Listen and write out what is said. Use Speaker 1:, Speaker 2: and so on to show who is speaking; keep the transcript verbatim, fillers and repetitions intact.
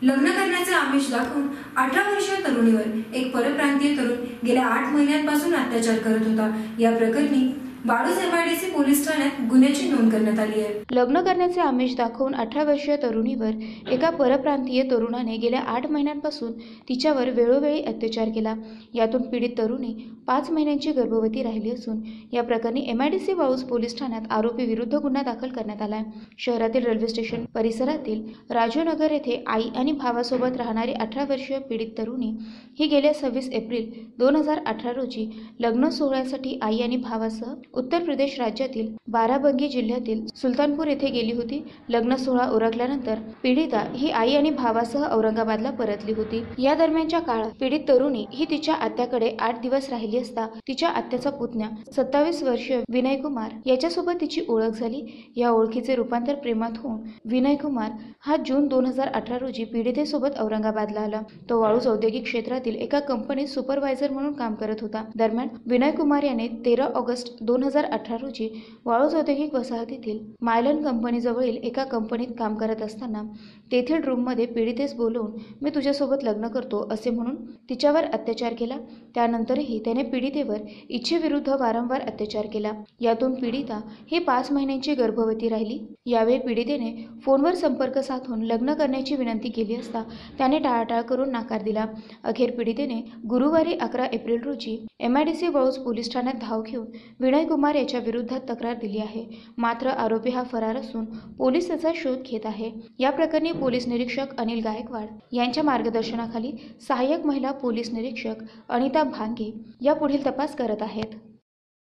Speaker 1: लग्न करण्याचे आमिष दाखवून अठरा वर्षीय तरुणीवर एक परप्रांतीय तरुण गेल्या आठ महिन्यांपासून अत्याचार करत होता। या प्रकरणी वाळूज एमआयडीसी पोलीस ठाण्यात गुन्ह्याची नोंद करण्यात आली आहे।
Speaker 2: लग्न करण्याचे आमिष दाखवून अठरा वर्षीय तरुणीवर एका परप्रांतीय तरुणाने गेल्या आठ महिन्यांपासून तिच्यावर वेळोवेळी अत्याचार केला। यातून पीडित तरुणी पाच महिन्यांची गर्भवती राहिली असून या प्रकरणी एमआयडीसी वाळूज पोलीस ठाण्यात आरोपी विरुद्ध गुन्हा दाखल करण्यात आला आहे। शहरातील रेल्वे स्टेशन परिसरातील राजूनगर येथे आई आणि भावासोबत राहणारी अठरा वर्षीय पीडित तरुणी ही गेल्या सव्वीस एप्रिल दोन हजार अठरा रोजी लग्न सोहळ्यासाठी आई आणि भावासह उत्तर प्रदेश राज्यातील बाराबंकी जिल्ह्यातील सुलतानपूर येथे गेली होती। लग्न सोहळा उरकल्यानंतर पीडिता ही आई आणि भावासह औरंगाबादला परतली होती। या दरम्यानच्या काळात पीडित तरुणी ही तिच्या आत्याकडे आठ दिवस राहिली असता तिच्या आत्याचा पुतण्या सत्तावीस वर्षीय विनय कुमार याच्यासोबत तिची ओळख झाली। या ओळखीचे रूपांतर प्रेमात होऊन विनय कुमार हा जून दोन हजार अठरा रोजी पीडितेसोबत औरंगाबादला आला। तो वाळूज औद्योगिक क्षेत्रातील एका कंपनीत सुपरवायझर म्हणून काम करत होता। दरम्यान विनय कुमार याने तेरा ऑगस्ट दोन हजार अठरा रोजी वाळूज औद्योगिक वसाहतीतील मायलन कंपनीजवळील एका कंपनीत काम करत असताना तेथील रूममध्ये पीडितेस बोलवून मी तुझ्यासोबत लग्न करतो असे म्हणून तिच्यावर अत्याचार केला। त्यानंतरही त्याने पीडितेवर इच्छेविरुद्ध वारंवार अत्याचार केला। यातून पीडिता ही पाच महिन्यांची गर्भवती राहिली। यावेळी पीडितेने फोनवर संपर्क साधून लग्न करण्याची विनंती केली असता त्याने टाळाटाळ करून नकार दिला। अखेर पीडितेने गुरुवारी अकरा एप्रिल रोजी एमआयडीसी वाळूज पोलीस ठाण्यात धाव घेऊन विनय कुमार याच्या विरुद्धात तक्रार दिली आहे। मात्र आरोपी हा फरार असून पोलीस त्याचा शोध घेत आहे। या प्रकरणी पोलीस निरीक्षक अनिल गायकवाड यांच्या मार्गदर्शनाखाली सहाय्यक महिला पोलीस निरीक्षक अनिता भांगे या पुढील तपास करत आहेत।